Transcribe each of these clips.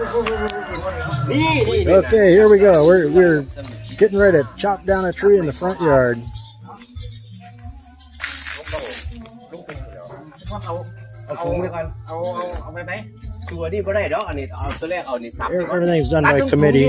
Okay, here we go. We're getting ready to chop down a tree in the front yard. Everything's done by committee.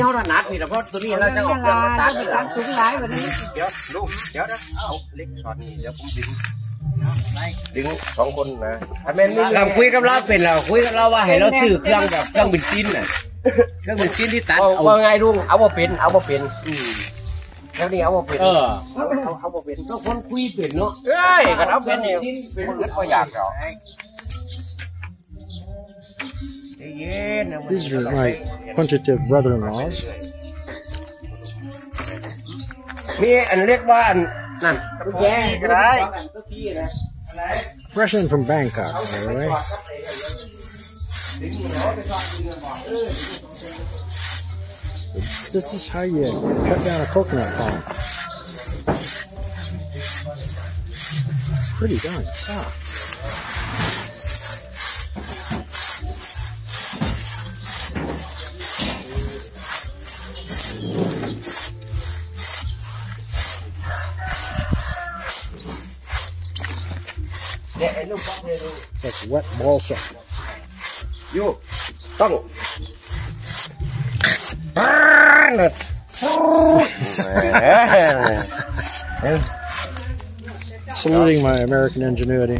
ดึงสองคนนะเราคุยกับเราเป็นเราคุยกับเราว่าให้เราซื้อเครื่องแบบเครื่องบินซินน่ะเครื่องบินซินที่ตัดว่าไงลุงเอาบ่เป็นแล้วนี่เอาบ่เป็นเอาบ่เป็นก็คนคุยเป็นเนาะเอ้ยกันเอาเป็นนี่มันก็อยากเนาะ These are my putative brother-in-laws. มีอันเรียกว่าอันนั่นแย่ก็ได้ Fresh in from Bangkok, by the way. This is how you cut down a coconut palm. Pretty darn soft. It's like wet balsa. You don't. Saluting my American ingenuity.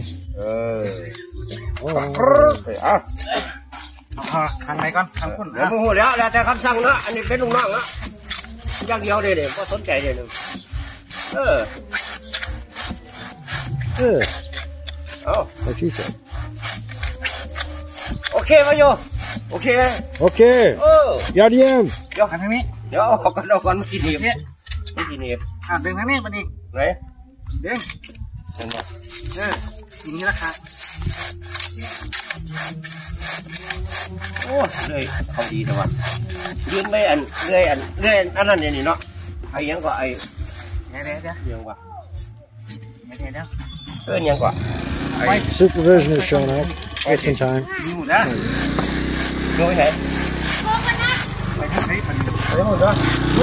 ทางไหนก่อนทางคุณเดี๋ยวมึงหัวแล้วแต่คำสั่งนะอันนี้เป็นลูกน้องนะอย่างเดียวเลยเนี่ยก็สนใจเลยนึง Good. เอา Like he said. โอเคมาโยโอเค Okay. Yadiem. เดี๋ยวทางนี้เดี๋ยวเอากันมากินเนียบไม่กินเนียบดึงทางนี้มันอีกไหนดึงทีนี้ละครับโอ้เลยเขาดีแต่ว่ายืนไม่อันเลยอันนั้นเนี่ยเนาะไอ้ยังก็ไอ้เดี๋ยวยังว่าเดี๋ยวยังกว่า Supervision is showing up just in time. หมดแล้วดูไหนไปทางไหนไปหมดแล้ว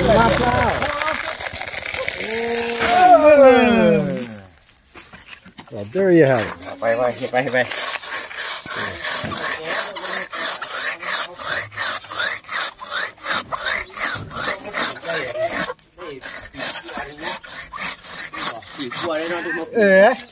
Well, there you have it. ไปอีกตัวเลยเนาะทุกคน